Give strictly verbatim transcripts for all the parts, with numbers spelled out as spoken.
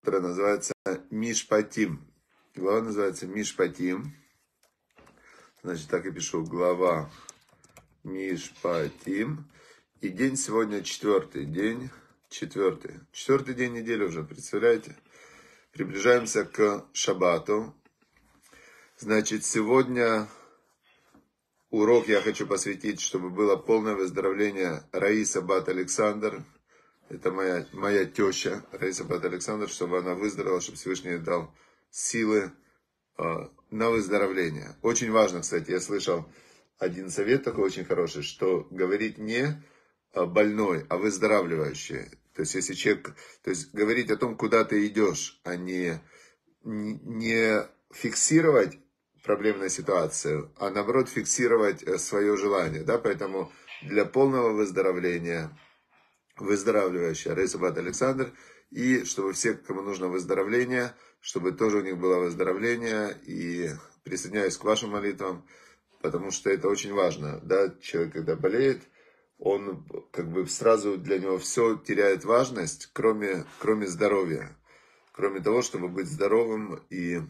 которая называется Мишпатим. Глава называется Мишпатим. Значит, так и пишу. Глава Мишпатим. И день сегодня четвертый. День четвертый. Четвертый день недели уже, представляете? Приближаемся к шаббату. Значит, сегодня урок я хочу посвятить, чтобы было полное выздоровление Раиса Бат Александр. Это моя, моя теща, Раиса Бат Александр, чтобы она выздоровела, чтобы Всевышний дал силы э, на выздоровление. Очень важно, кстати, я слышал один совет такой очень хороший, что говорить не больной, а выздоравливающий. То есть, если человек, то есть говорить о том, куда ты идешь, а не, не фиксировать проблемную ситуацию, а наоборот фиксировать свое желание. Да? Поэтому для полного выздоровления выздоравливающая Раиса Бат Александр, и чтобы все, кому нужно выздоровление, чтобы тоже у них было выздоровление, и присоединяюсь к вашим молитвам, потому что это очень важно. Да? Человек, когда болеет, он как бы сразу для него все теряет важность, кроме, кроме здоровья, кроме того, чтобы быть здоровым. И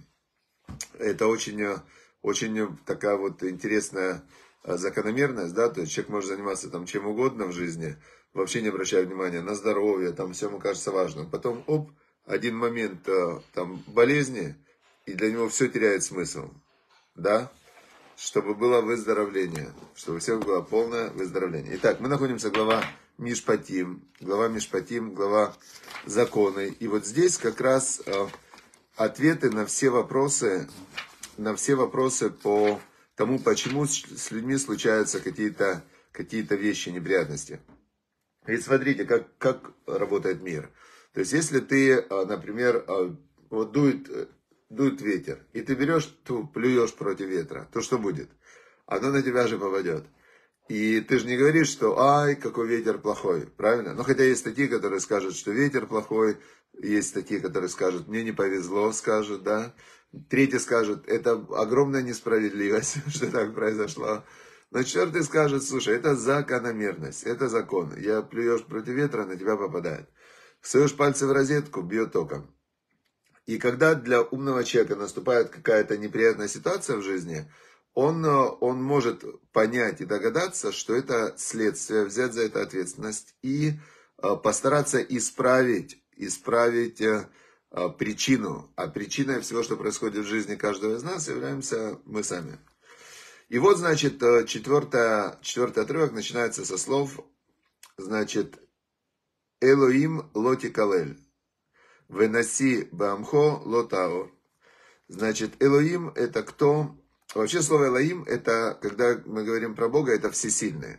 это очень, очень такая вот интересная закономерность, да, то есть человек может заниматься там чем угодно в жизни, вообще не обращая внимания на здоровье, там все ему кажется важным. Потом, оп, один момент там болезни, и для него все теряет смысл, да. Чтобы было выздоровление, чтобы у всех было полное выздоровление. Итак, мы находимся глава Мишпатим, глава Мишпатим, глава законы. И вот здесь как раз э, ответы на все вопросы, на все вопросы по тому, почему с, с людьми случаются какие-то какие-то вещи, неприятности. Ведь смотрите, как, как работает мир. То есть, если ты, э, например, э, вот дует... дует ветер, и ты берешь, ту, плюешь против ветра, то что будет? Оно на тебя же попадет. И ты же не говоришь, что ай, какой ветер плохой, правильно? Но хотя есть такие, которые скажут, что ветер плохой, есть такие, которые скажут, мне не повезло, скажут, да. Третий скажет, это огромная несправедливость, что так произошло. Но четвертый скажет, слушай, это закономерность, это закон. Я плюешь против ветра, на тебя попадает. Суешь пальцы в розетку, бьет током. И когда для умного человека наступает какая-то неприятная ситуация в жизни, он, он может понять и догадаться, что это следствие, взять за это ответственность и постараться исправить, исправить причину. А причиной всего, что происходит в жизни каждого из нас, являемся мы сами. И вот, значит, четвертый, четвертый отрывок начинается со слов, значит, «Элоим лоти калель». Венаси бамхо лотаор. Значит, Элоим это кто? Вообще слово Элоим это, когда мы говорим про Бога, это всесильный.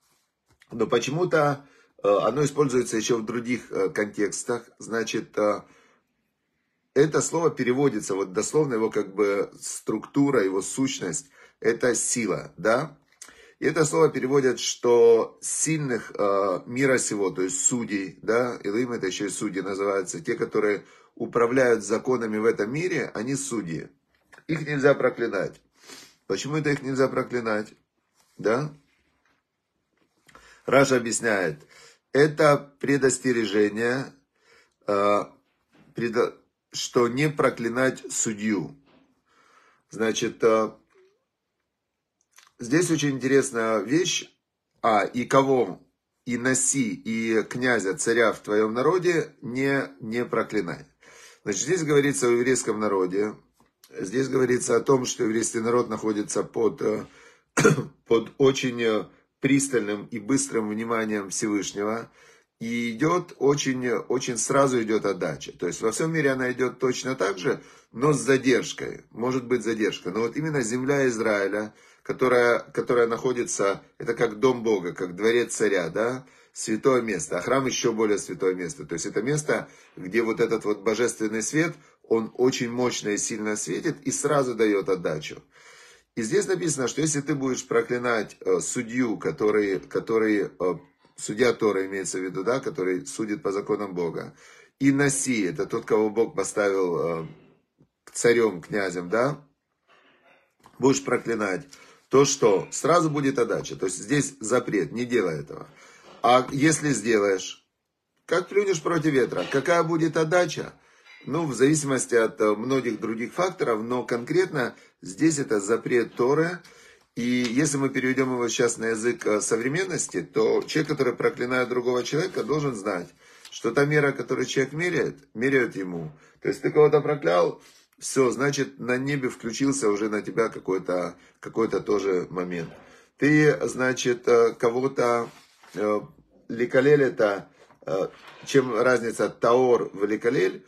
Но почему-то оно используется еще в других контекстах. Значит, это слово переводится, вот дословно его как бы структура, его сущность, это сила, да? И это слово переводят, что сильных э, мира сего, то есть судей, да, Элоим это еще и судьи называются, те, которые управляют законами в этом мире, они судьи. Их нельзя проклинать. Почему это их нельзя проклинать? Да? Раша объясняет, это предостережение, э, предо, что не проклинать судью. Значит, э, здесь очень интересная вещь. А, и кого, и носи, и князя, царя в твоем народе не, не проклинай. Значит, здесь говорится о еврейском народе. Здесь говорится о том, что еврейский народ находится под, под очень пристальным и быстрым вниманием Всевышнего. И идет очень, очень сразу идет отдача. То есть во всем мире она идет точно так же, но с задержкой. Может быть задержка. Но вот именно земля Израиля, которая, которая находится, это как дом Бога, как дворец царя, да, святое место. А храм еще более святое место. То есть это место, где вот этот вот божественный свет, он очень мощно и сильно светит и сразу дает отдачу. И здесь написано, что если ты будешь проклинать э, судью, который, который э, судья Тора имеется в виду, да, который судит по законам Бога, и носи, это тот, кого Бог поставил э, царем, князем, да, будешь проклинать, то что? Сразу будет отдача. То есть здесь запрет, не делай этого. А если сделаешь, как плюнешь против ветра, какая будет отдача? Ну, в зависимости от многих других факторов, но конкретно здесь это запрет Торы. И если мы переведем его сейчас на язык современности, то человек, который проклинает другого человека, должен знать, что та мера, которую человек меряет, меряют ему. То есть ты кого-то проклял, все, значит, на небе включился уже на тебя какой-то какой-то тоже момент. Ты, значит, кого-то лекалель это, чем разница таор в лекалель,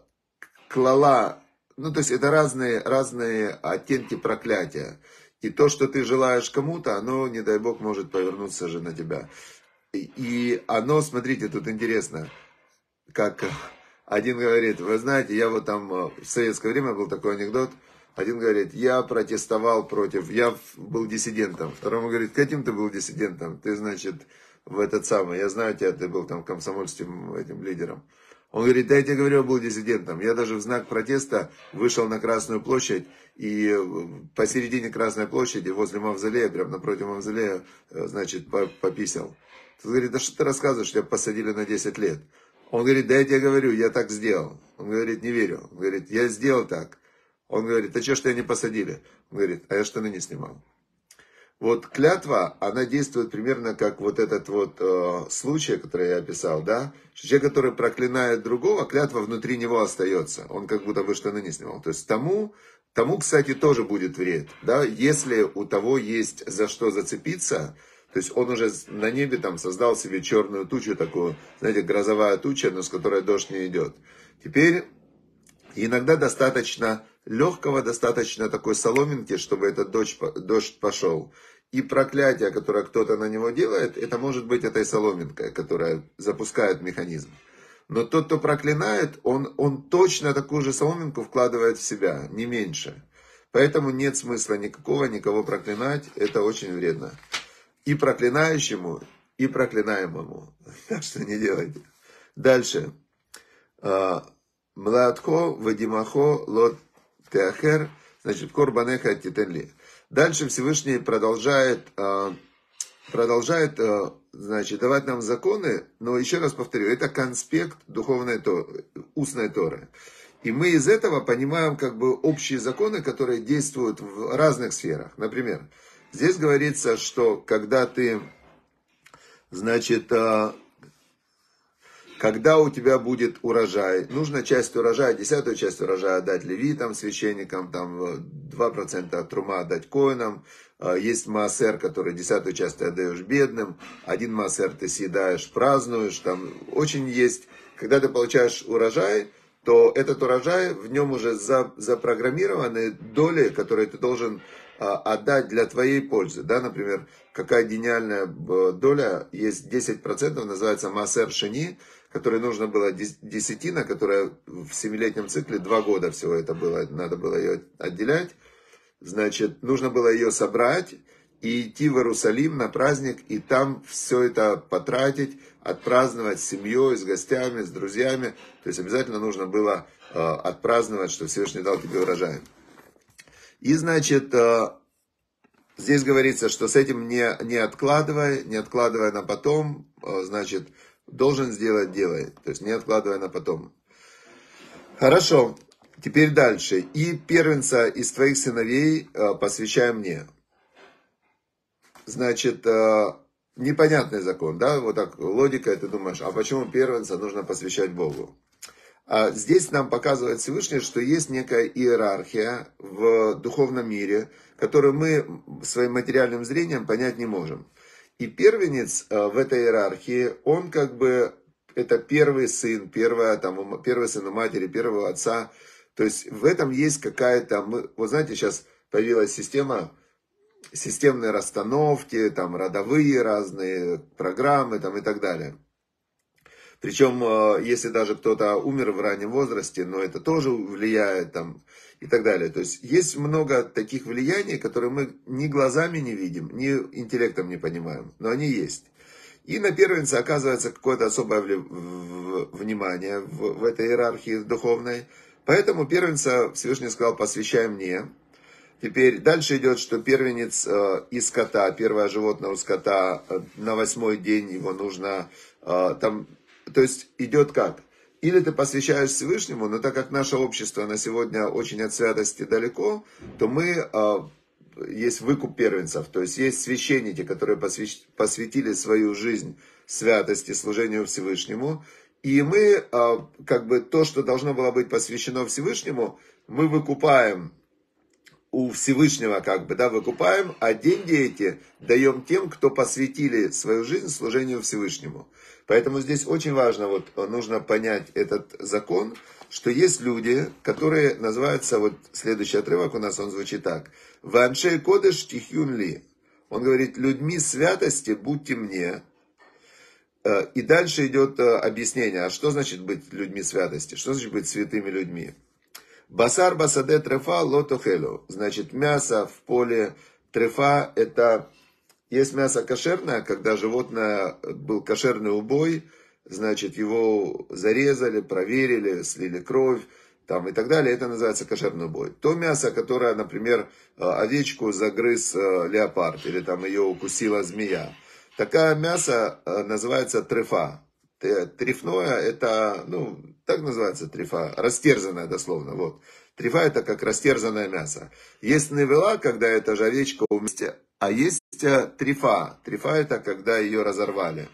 клала, ну то есть это разные, разные оттенки проклятия. И то, что ты желаешь кому-то, оно, не дай бог, может повернуться же на тебя. И оно, смотрите, тут интересно, как один говорит, вы знаете, я вот там в советское время был такой анекдот, один говорит, я протестовал против, я был диссидентом, второму говорит, каким ты был диссидентом, ты, значит, в этот самый, я знаю тебя, ты был там комсомольским этим лидером. Он говорит, да я тебе говорю, я был диссидентом. Я даже в знак протеста вышел на Красную площадь, и посередине Красной площади, возле мавзолея, прямо напротив мавзолея, значит, пописал. Он говорит, да что ты рассказываешь, тебя посадили на десять лет. Он говорит, да я тебе говорю, я так сделал. Он говорит, не верю. Он говорит, я сделал так. Он говорит, а что ж тебя не посадили? Он говорит, а я штаны не снимал. Вот клятва, она действует примерно как вот этот вот э, случай, который я описал, да? Человек, который проклинает другого, клятва внутри него остается. Он как будто бы штаны не снимал. То есть тому, тому, кстати, тоже будет вред, да? Если у того есть за что зацепиться, то есть он уже на небе там создал себе черную тучу такую, знаете, грозовая туча, но с которой дождь не идет. Теперь иногда достаточно легкого, достаточно такой соломинки, чтобы этот дождь, дождь пошел. И проклятие, которое кто-то на него делает, это может быть этой соломинкой, которая запускает механизм. Но тот, кто проклинает, он, он точно такую же соломинку вкладывает в себя, не меньше. Поэтому нет смысла никакого никого проклинать, это очень вредно. И проклинающему, и проклинаемому. Так что не делайте. Дальше. Младхо, вадимахо, лот теахер, значит, корбанеха титенли. Дальше Всевышний продолжает, продолжает, значит, давать нам законы, но еще раз повторю, это конспект духовной Торы, устной Торы. И мы из этого понимаем как бы общие законы, которые действуют в разных сферах. Например, здесь говорится, что когда ты, значит, когда у тебя будет урожай, нужно часть урожая, десятую часть урожая отдать левитам, священникам, там два процента от трума отдать коинам. Есть маасер, который десятую часть ты отдаешь бедным, один маасер ты съедаешь, празднуешь. Там очень есть, когда ты получаешь урожай, то этот урожай, в нем уже запрограммированы доли, которые ты должен отдать для твоей пользы. Да, например, какая гениальная доля, есть десять процентов, называется маасер шени, которой нужно было десятина, которая в семилетнем цикле два года всего это было, надо было ее отделять. Значит, нужно было ее собрать и идти в Иерусалим на праздник, и там все это потратить, отпраздновать с семьей, с гостями, с друзьями. То есть обязательно нужно было э, отпраздновать, что Всевышний дал тебе урожай. И, значит, э, здесь говорится, что с этим не, не откладывай, не откладывай на потом, э, значит, должен сделать, делай. То есть не откладывай на потом. Хорошо. Теперь дальше. И первенца из твоих сыновей э, посвящай мне. Значит, э, непонятный закон, да? Вот так логика, и ты думаешь, а почему первенца нужно посвящать Богу? А здесь нам показывает Всевышний, что есть некая иерархия в духовном мире, которую мы своим материальным зрением понять не можем. И первенец э, в этой иерархии, он как бы, это первый сын, первая, там, первый сын у матери, первого отца. То есть в этом есть какая-то, мы, вы знаете, сейчас появилась система, системные расстановки, там родовые разные программы там, и так далее. Причем, если даже кто-то умер в раннем возрасте, но это тоже влияет там, и так далее. То есть есть много таких влияний, которые мы ни глазами не видим, ни интеллектом не понимаем, но они есть. И на первенца оказывается какое-то особое внимание в, в этой иерархии духовной. Поэтому первенца Всевышний сказал, посвящай мне. Теперь дальше идет, что первенец э, из скота, первое животное у скота, э, на восьмой день его нужно, э, там, то есть идет как? Или ты посвящаешь Всевышнему, но так как наше общество на сегодня очень от святости далеко, то мы, есть выкуп первенцев, то есть есть священники, которые посвятили свою жизнь святости, служению Всевышнему, и мы, как бы, то, что должно было быть посвящено Всевышнему, мы выкупаем у Всевышнего, как бы, да, выкупаем, а деньги эти даем тем, кто посвятили свою жизнь служению Всевышнему. Поэтому здесь очень важно, вот, нужно понять этот закон, что есть люди, которые называются, вот, следующий отрывок у нас, он звучит так. «Ваншей кодеш тихюн ли». Он говорит, людьми святости будьте мне. И дальше идет объяснение, а что значит быть людьми святости, что значит быть святыми людьми. Басар басаде трефа лотохелу. Значит, мясо в поле трефа, это есть мясо кошерное, когда животное был кошерный убой, значит, его зарезали, проверили, слили кровь, там и так далее, это называется кошерный убой. То мясо, которое, например, овечку загрыз леопард, или там ее укусила змея, такое мясо называется трефа. Трефное, это, ну, так называется трефа, растерзанное дословно, вот. Трефа это как растерзанное мясо. Есть невела, когда эта же овечка вместе, а есть трефа. Трефа это когда ее разорвали.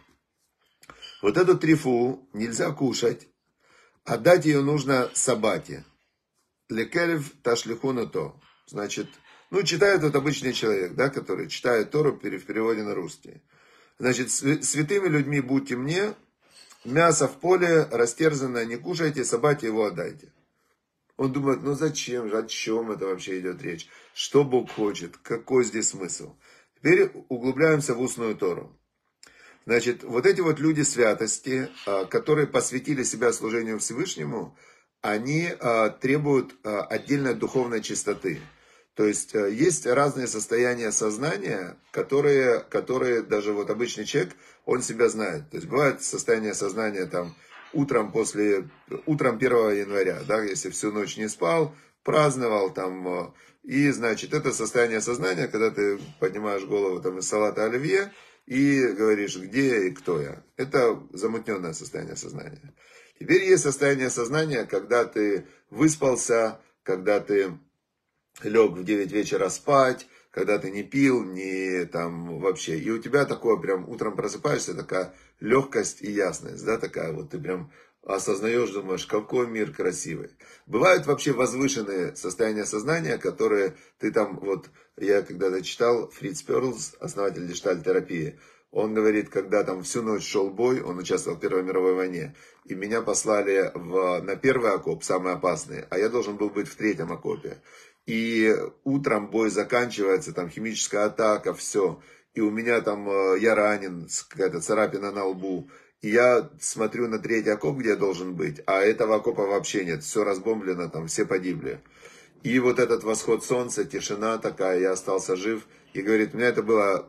Вот эту трефу нельзя кушать, отдать ее нужно собаке. Лекелев ташлихуна то. Значит, ну, читает вот обычный человек, да, который читает Тору в переводе на русский. Значит, святыми людьми будьте мне. Мясо в поле растерзанное не кушайте, собаке его отдайте. Он думает, ну зачем же, о чем это вообще идет речь? Что Бог хочет? Какой здесь смысл? Теперь углубляемся в устную Тору. Значит, вот эти вот люди святости, которые посвятили себя служению Всевышнему, они требуют отдельной духовной чистоты. То есть, есть разные состояния сознания, которые, которые даже вот обычный человек, он себя знает. То есть, бывает состояние сознания там утром после, утром первого января, да, если всю ночь не спал, праздновал там, и, значит, это состояние сознания, когда ты поднимаешь голову там из салата оливье и говоришь, где я и кто я. Это замутненное состояние сознания. Теперь есть состояние сознания, когда ты выспался, когда ты лег в девять вечера спать, когда ты не пил, не там вообще. И у тебя такое прям утром просыпаешься, такая легкость и ясность, да, такая вот ты прям осознаешь, думаешь, какой мир красивый. Бывают вообще возвышенные состояния сознания, которые ты там, вот я когда-то читал, Фриц Перлс, основатель гештальт-терапии, он говорит, когда там всю ночь шел бой, он участвовал в Первой мировой войне, и меня послали в, на первый окоп, самый опасный, а я должен был быть в третьем окопе. И утром бой заканчивается, там химическая атака, все. И у меня там, я ранен, какая-то царапина на лбу. И я смотрю на третий окоп, где я должен быть, а этого окопа вообще нет. Все разбомблено, там все погибли. И вот этот восход солнца, тишина такая, я остался жив. И говорит, у меня это было,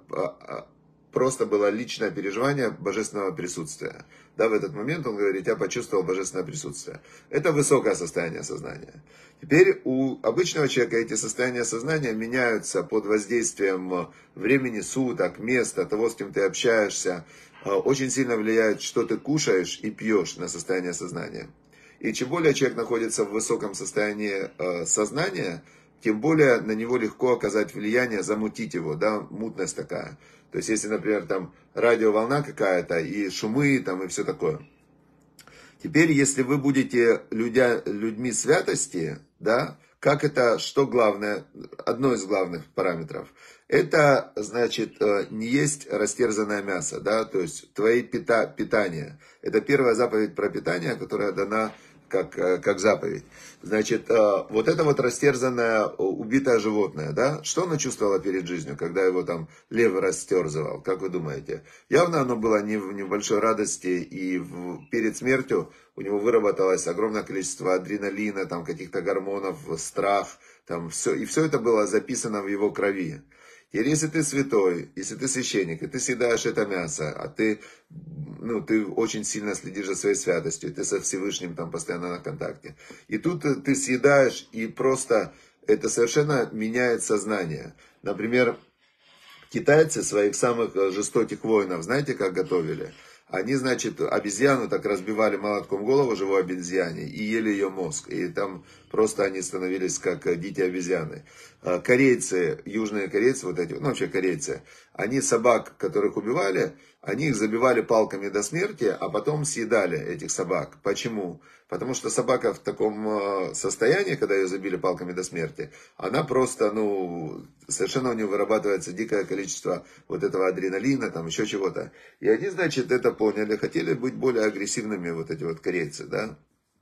просто было личное переживание божественного присутствия. Да, в этот момент, он говорит, я почувствовал божественное присутствие. Это высокое состояние сознания. Теперь у обычного человека эти состояния сознания меняются под воздействием времени суток, места, того, с кем ты общаешься. Очень сильно влияет, что ты кушаешь и пьешь на состояние сознания. И чем более человек находится в высоком состоянии сознания, тем более на него легко оказать влияние, замутить его, да, мутность такая. То есть, если, например, там радиоволна какая-то, и шумы, там, и все такое. Теперь, если вы будете людя, людьми святости, да, как это, что главное, одно из главных параметров, это, значит, не есть растерзанное мясо, да, то есть твои пита, питания. Это первая заповедь про питание, которая дана как, как заповедь. Значит, вот это вот растерзанное, убитое животное, да, что оно чувствовало перед жизнью, когда его там лев растерзывал, как вы думаете? Явно оно было не в небольшой радости, и в, перед смертью у него выработалось огромное количество адреналина, там каких-то гормонов, страх, там все, и все это было записано в его крови. Теперь, если ты святой, если ты священник, и ты съедаешь это мясо, а ты, ну, ты очень сильно следишь за своей святостью, ты со Всевышним там постоянно на контакте. И тут ты съедаешь, и просто это совершенно меняет сознание. Например, китайцы своих самых жестоких воинов, знаете, как готовили? Они, значит, обезьяну так разбивали молотком голову, живой обезьяне, и ели ее мозг. И там просто они становились как дикие обезьяны. Корейцы, южные корейцы, вот эти, ну вообще корейцы, они собак, которых убивали, они их забивали палками до смерти, а потом съедали этих собак. Почему? Потому что собака в таком состоянии, когда ее забили палками до смерти, она просто, ну, совершенно у нее вырабатывается дикое количество вот этого адреналина, там еще чего-то. И они, значит, это поняли, хотели быть более агрессивными, вот эти вот корейцы, да.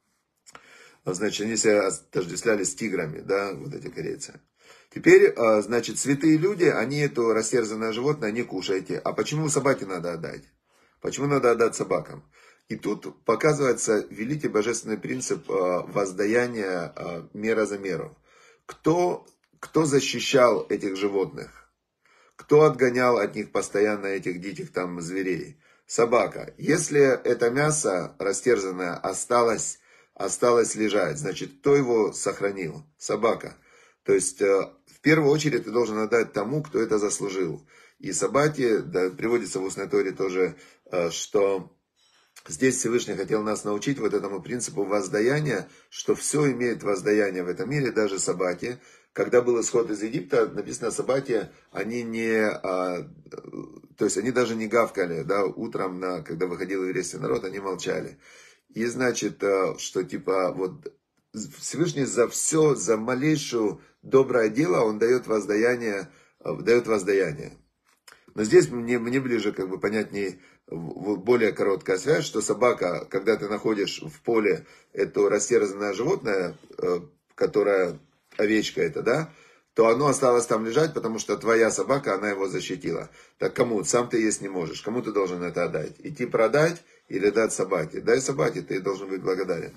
Значит, они себя отождествляли с тиграми, да, вот эти корейцы. Теперь, значит, святые люди, они это растерзанное животное, не кушаете. А почему собаке надо отдать? Почему надо отдать собакам? И тут показывается великий божественный принцип воздаяния мера за меру. Кто, кто защищал этих животных? Кто отгонял от них постоянно этих диких там зверей? Собака. Если это мясо растерзанное осталось, осталось лежать, значит, кто его сохранил? Собака. То есть, в первую очередь, ты должен отдать тому, кто это заслужил. И собаке, да, приводится в устной торе тоже, что здесь Всевышний хотел нас научить вот этому принципу воздаяния, что все имеет воздаяние в этом мире, даже собаки. Когда был исход из Египта, написано, собаки, они не, а, то есть они даже не гавкали, да, утром, на, когда выходил еврейский народ, они молчали. И значит, что типа вот Всевышний за все, за малейшую доброе дело, он дает воздаяние, дает воздаяние. Но здесь мне, мне ближе как бы понятнее более короткая связь, что собака, когда ты находишь в поле это растерзанное животное, которое овечка это, да, то оно осталось там лежать, потому что твоя собака, она его защитила. Так кому? Сам ты есть не можешь. Кому ты должен это отдать? Идти продать или дать собаке? Дай собаке, ты должен быть благодарен.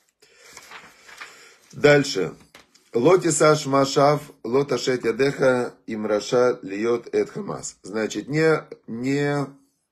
Дальше. Лоти саш машав, лота шет ядеха имраша льет эт хамас. Значит, не, не,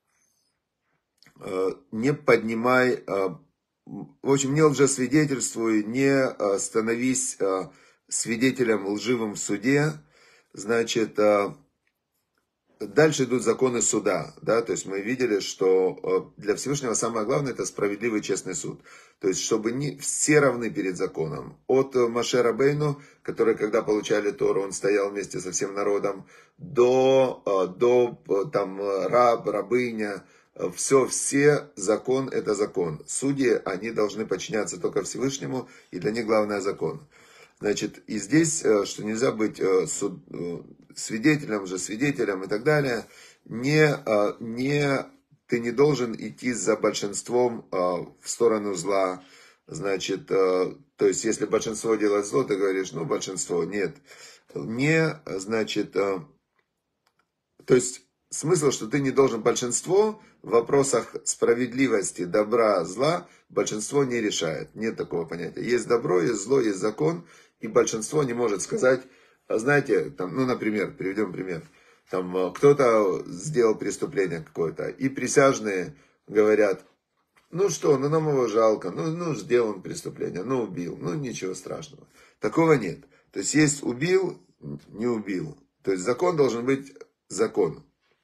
не поднимай, в общем, не лжесвидетельствуй, не становись свидетелем лживым в суде. Значит, дальше идут законы суда, да, то есть мы видели, что для Всевышнего самое главное это справедливый честный суд, то есть чтобы не, все равны перед законом, от Моше Рабейну, который когда получали Тору, он стоял вместе со всем народом, до, до там раб, рабыня, все, все, закон это закон, судьи, они должны подчиняться только Всевышнему, и для них главное закон. Значит, и здесь, что нельзя быть суд, свидетелем же, свидетелем и так далее, не, не, ты не должен идти за большинством в сторону зла. Значит, то есть, если большинство делает зло, ты говоришь, ну, большинство, нет. Не, значит, то есть, смысл, что ты не должен большинство в вопросах справедливости, добра, зла, большинство не решает. Нет такого понятия. Есть добро, есть зло, есть закон, и большинство не может сказать, знаете, там, ну, например, приведем пример, там кто-то сделал преступление какое-то, и присяжные говорят, ну что, ну нам его жалко, ну, ну сделал он преступление, ну убил, ну ничего страшного. Такого нет. То есть есть убил, не убил. То есть закон должен быть закон.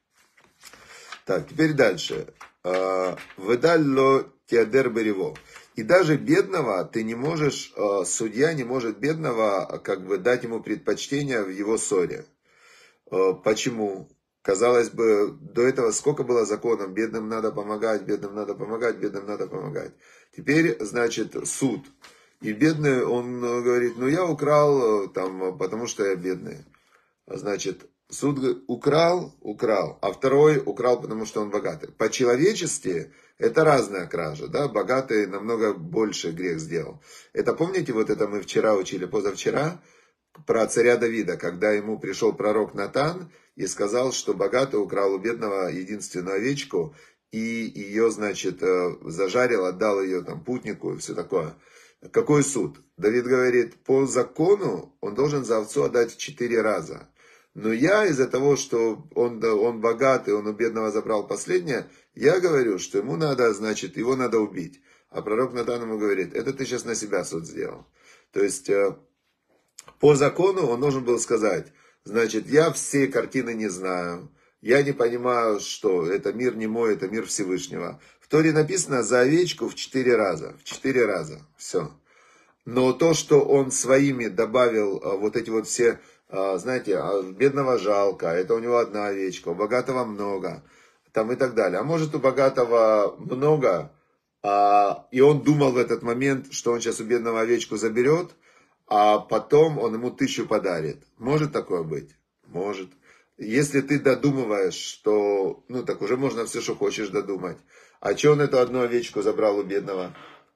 Так, теперь дальше. Выдалло теодер берево. И даже бедного ты не можешь, судья не может бедного как бы дать ему предпочтение в его ссоре. Почему? Казалось бы, до этого сколько было законов, бедным надо помогать, бедным надо помогать, бедным надо помогать. Теперь, значит, суд. И бедный, он говорит, ну я украл, там, потому что я бедный. Значит, суд украл, украл, а второй украл, потому что он богатый. По-человечески это разная кража, да, богатый намного больше грех сделал. Это помните, вот это мы вчера учили, позавчера, про царя Давида, когда ему пришел пророк Натан и сказал, что богатый украл у бедного единственную овечку и ее, значит, зажарил, отдал ее там путнику и все такое. Какой суд? Давид говорит, по закону он должен за овцу отдать в четыре раза. Но я из-за того, что он, он богатый, он у бедного забрал последнее, я говорю, что ему надо, значит, его надо убить. А пророк Натан ему говорит, это ты сейчас на себя суд сделал. То есть, по закону он должен был сказать, значит, я все картины не знаю, я не понимаю, что это мир не мой, это мир Всевышнего. В Торе написано за овечку в четыре раза, в четыре раза, все. Но то, что он своими добавил вот эти вот все, знаете, бедного жалко, это у него одна овечка, у богатого много, там и так далее. А может, у богатого много, а, и он думал в этот момент, что он сейчас у бедного овечку заберет, а потом он ему тысячу подарит. Может такое быть? Может. Если ты додумываешь, что, ну так уже можно все, что хочешь додумать. А че он эту одну овечку забрал у бедного?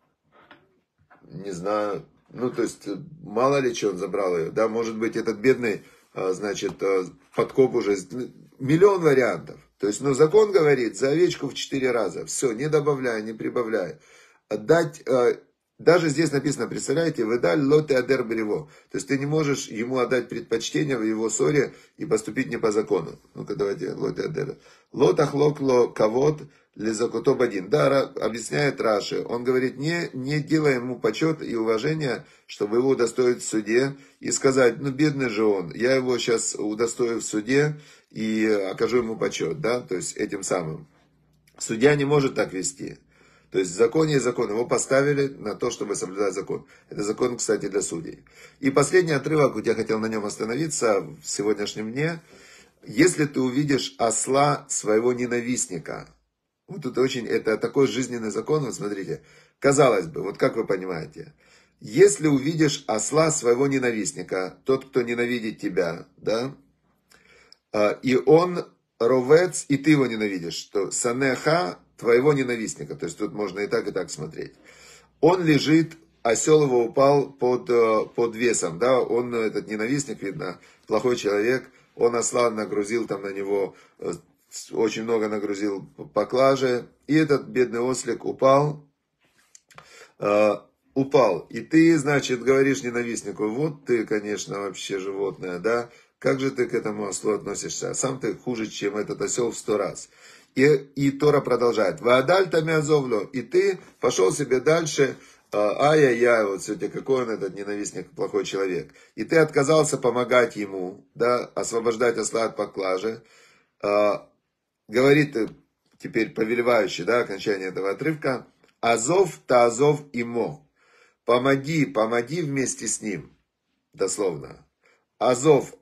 Не знаю. Ну, то есть, мало ли, что он забрал ее. Да, может быть, этот бедный, значит, подкоп уже... Миллион вариантов. То есть, ну, закон говорит, за овечку в четыре раза. Все, не добавляй, не прибавляй. Отдать... Даже здесь написано, представляете, выдаль лоте адер брево. То есть ты не можешь ему отдать предпочтение в его ссоре и поступить не по закону. Ну-ка давайте, лоте адер. Лотах локло кавод лизакото бадин. Да, объясняет Раши. Он говорит, не, не делай ему почет и уважения, чтобы его удостоить в суде и сказать, ну бедный же он, я его сейчас удостою в суде и окажу ему почет. Да? То есть этим самым. Судья не может так вести. То есть в законе есть закон. Его поставили на то, чтобы соблюдать закон. Это закон, кстати, для судей. И последний отрывок, вот я хотел на нем остановиться в сегодняшнем дне. Если ты увидишь осла своего ненавистника. Вот тут очень, это такой жизненный закон, вот смотрите. Казалось бы, вот как вы понимаете. Если увидишь осла своего ненавистника, тот, кто ненавидит тебя, да, и он ровец, и ты его ненавидишь, то санеха, твоего ненавистника, то есть тут можно и так, и так смотреть. Он лежит, осел его упал под, под весом, да, он, этот ненавистник, видно, плохой человек, он осла нагрузил там на него, очень много нагрузил поклажи, и этот бедный ослик упал, э, упал. И ты, значит, говоришь ненавистнику, вот ты, конечно, вообще животное, да, как же ты к этому ослу относишься? А сам ты хуже, чем этот осел в сто раз. И, и Тора продолжает. Ваадаль тамиазовлю. И ты пошел себе дальше. Ай-яй-яй, вот все-таки какой он этот ненавистник, плохой человек. И ты отказался помогать ему, да, освобождать осла от поклажи. Говорит теперь повелевающий, да, окончание этого отрывка. Азов та азов имо. Помоги, помоги вместе с ним. Дословно. Азов,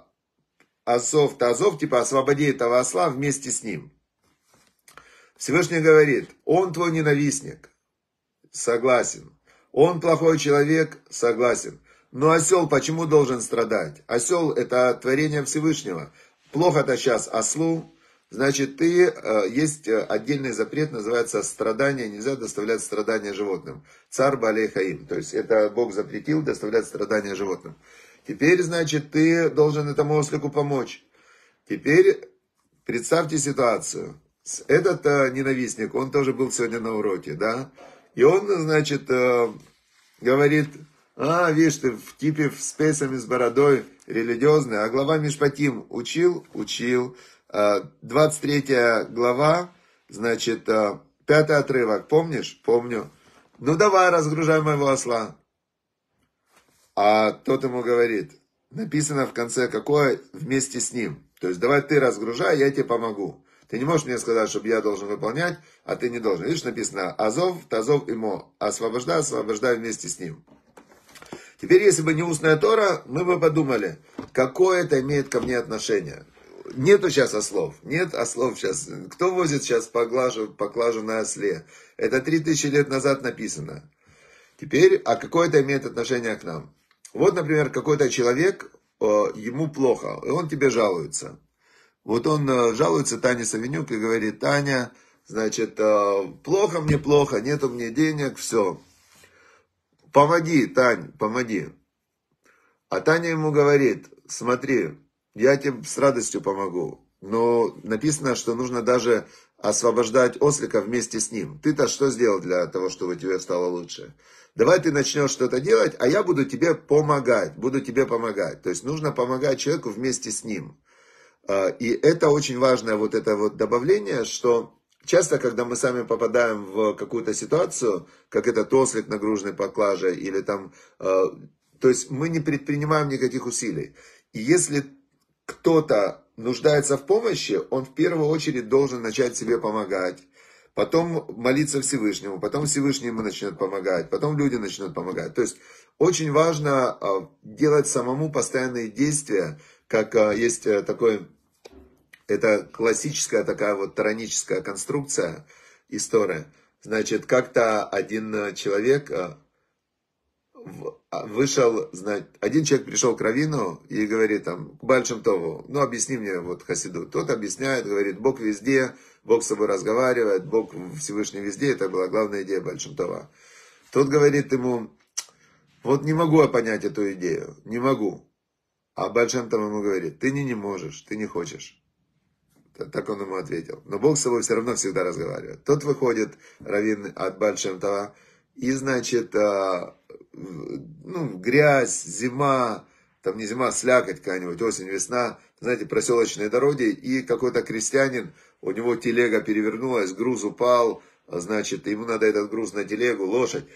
азов та азов, типа освободи этого осла вместе с ним. Всевышний говорит, он твой ненавистник, согласен. Он плохой человек, согласен. Но осел почему должен страдать? Осел это творение Всевышнего. Плохо-то сейчас ослу, значит ты, есть отдельный запрет, называется страдание, нельзя доставлять страдания животным. Цар Балей Хаим, то есть это Бог запретил доставлять страдания животным. Теперь, значит, ты должен этому ослику помочь. Теперь представьте ситуацию. Этот э, ненавистник, он тоже был сегодня на уроке, да, и он, значит, э, говорит, а, видишь, ты в типе с пейсами, с бородой, религиозный, а глава Мишпатим учил, учил, э, двадцать третья глава, значит, э, пятый отрывок, помнишь? Помню. Ну, давай, разгружай моего осла. А тот ему говорит, написано в конце, какое вместе с ним, то есть, давай ты разгружай, я тебе помогу. Ты не можешь мне сказать, чтобы я должен выполнять, а ты не должен. Видишь, написано Азов, Тазов, Имо. Освобождай, освобождай вместе с ним. Теперь, если бы не устная Тора, мы бы подумали, какое это имеет ко мне отношение. Нету сейчас ослов. Нет ослов сейчас. Кто возит сейчас поклажу, поклажу на осле? Это три тысячи лет назад написано. Теперь, а какое это имеет отношение к нам? Вот, например, какой-то человек, ему плохо, и он тебе жалуется. Вот он жалуется Тане Савинюк и говорит, Таня, значит, плохо мне, плохо, нету мне денег, все. Помоги, Тань, помоги. А Таня ему говорит, смотри, я тебе с радостью помогу. Но написано, что нужно даже освобождать ослика вместе с ним. Ты-то что сделал для того, чтобы тебе стало лучше? Давай ты начнешь что-то делать, а я буду тебе помогать, буду тебе помогать. То есть нужно помогать человеку вместе с ним. И это очень важное вот это вот добавление, что часто, когда мы сами попадаем в какую-то ситуацию, как этот ослик нагруженный поклажей, или там, то есть мы не предпринимаем никаких усилий. И если кто-то нуждается в помощи, он в первую очередь должен начать себе помогать. Потом молиться Всевышнему, потом Всевышний ему начнет помогать, потом люди начнут помогать. То есть очень важно делать самому постоянные действия, как есть такой, это классическая такая вот тараническая конструкция, история. Значит, как-то один человек вышел, один человек пришел к раввину и говорит там, к Бааль Шем Тову, ну объясни мне вот хасиду. Тот объясняет, говорит, Бог везде, Бог с собой разговаривает, Бог Всевышний везде, это была главная идея Бааль Шем Това. Тот говорит ему, вот не могу я понять эту идею, не могу. А Бааль Шем Тов ему говорит, ты не, не можешь, ты не хочешь. Так он ему ответил. Но Бог с собой все равно всегда разговаривает. Тот выходит, раввин от Бааль Шем Това, и значит, ну, грязь, зима, там не зима, слякоть какая-нибудь, осень, весна, знаете, проселочные дороги, и какой-то крестьянин, у него телега перевернулась, груз упал, значит, ему надо этот груз на телегу, лошадь.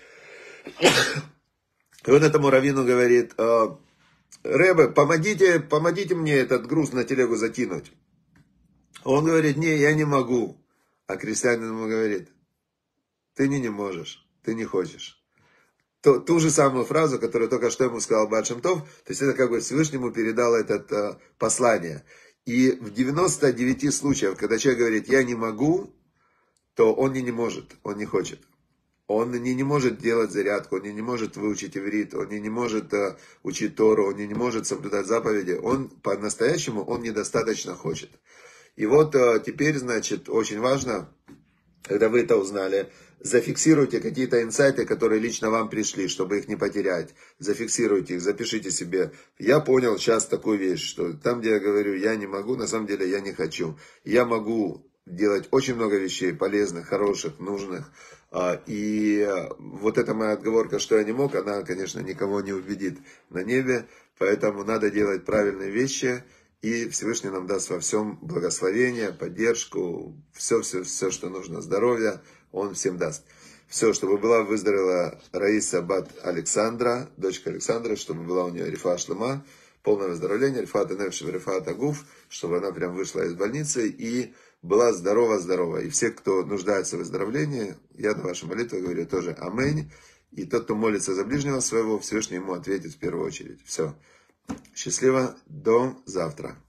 И он этому раввину говорит, Ребе, помогите, помогите мне этот груз на телегу закинуть. Он говорит, не, я не могу. А крестьянин ему говорит, ты не, не можешь, ты не хочешь. Ту, ту же самую фразу, которую только что ему сказал Бааль Шем Тов, то есть это как бы Всевышнему передал это uh, послание. И в девяноста девяти случаях, когда человек говорит, я не могу, то он не, не может, он не хочет. Он не, не может делать зарядку, он не, не может выучить иврит, он не, не может uh, учить Тору, он не, не может соблюдать заповеди. Он по-настоящему, он недостаточно хочет. И вот uh, теперь, значит, очень важно, когда вы это узнали, зафиксируйте какие-то инсайты, которые лично вам пришли, чтобы их не потерять. Зафиксируйте их, запишите себе. Я понял сейчас такую вещь, что там, где я говорю, я не могу, на самом деле я не хочу. Я могу делать очень много вещей полезных, хороших, нужных. И вот эта моя отговорка, что я не мог, она, конечно, никого не убедит на небе. Поэтому надо делать правильные вещи. И Всевышний нам даст во всем благословение, поддержку, все, все, все, что нужно, здоровье, Он всем даст. Все, чтобы была выздоровела Раиса бат Александра, дочка Александра, чтобы была у нее рифа шлема, полное выздоровление, рифат энефш, рифат агуф, чтобы она прям вышла из больницы и была здорова-здорова. И все, кто нуждается в выздоровлении, я на вашу молитву говорю тоже аминь. И тот, кто молится за ближнего своего, Всевышний ему ответит в первую очередь. Все. Счастливо, до завтра.